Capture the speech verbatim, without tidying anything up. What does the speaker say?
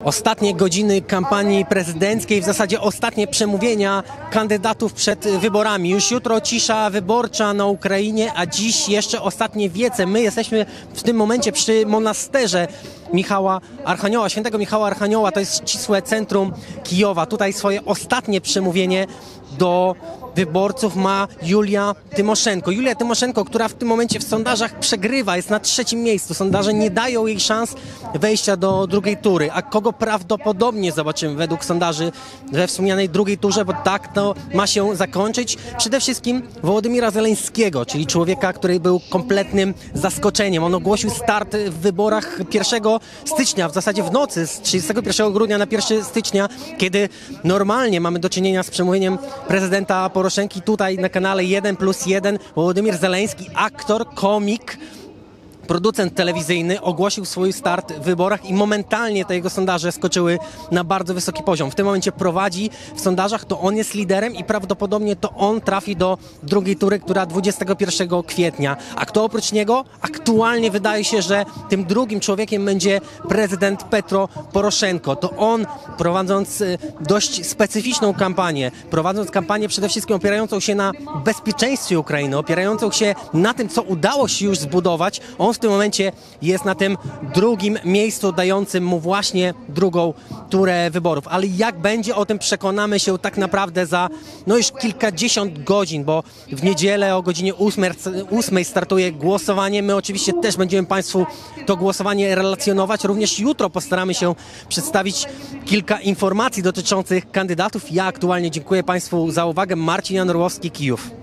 Ostatnie godziny kampanii prezydenckiej, w zasadzie ostatnie przemówienia kandydatów przed wyborami. Już jutro cisza wyborcza na Ukrainie, a dziś jeszcze ostatnie wiece. My jesteśmy w tym momencie przy monasterze Michała Archanioła, świętego Michała Archanioła. To jest ścisłe centrum Kijowa. Tutaj swoje ostatnie przemówienie do wyborców ma Julia Tymoszenko. Julia Tymoszenko, która w tym momencie w sondażach przegrywa, jest na trzecim miejscu. Sondaże nie dają jej szans wejścia do drugiej tury. A kogo prawdopodobnie zobaczymy według sondaży we wspomnianej drugiej turze, bo tak to ma się zakończyć. Przede wszystkim Wołodymira Zeleńskiego, czyli człowieka, który był kompletnym zaskoczeniem. On ogłosił start w wyborach pierwszego stycznia, w zasadzie w nocy z trzydziestego pierwszego grudnia na pierwszego stycznia, kiedy normalnie mamy do czynienia z przemówieniem prezydenta Poroszenki. Tutaj na kanale jeden plus jeden Wołodymir Zeleński, aktor, komik, producent telewizyjny, ogłosił swój start w wyborach i momentalnie te jego sondaże skoczyły na bardzo wysoki poziom. W tym momencie prowadzi w sondażach, to on jest liderem i prawdopodobnie to on trafi do drugiej tury, która dwudziestego pierwszego kwietnia. A kto oprócz niego? Aktualnie wydaje się, że tym drugim człowiekiem będzie prezydent Petro Poroszenko. To on, prowadząc dość specyficzną kampanię, prowadząc kampanię przede wszystkim opierającą się na bezpieczeństwie Ukrainy, opierającą się na tym, co udało się już zbudować, on w tym momencie jest na tym drugim miejscu, dającym mu właśnie drugą turę wyborów. Ale jak będzie, o tym przekonamy się tak naprawdę za no już kilkadziesiąt godzin, bo w niedzielę o godzinie ósmej startuje głosowanie. My oczywiście też będziemy Państwu to głosowanie relacjonować. Również jutro postaramy się przedstawić kilka informacji dotyczących kandydatów. Ja aktualnie dziękuję Państwu za uwagę. Marcin Jan Orłowski, Kijów.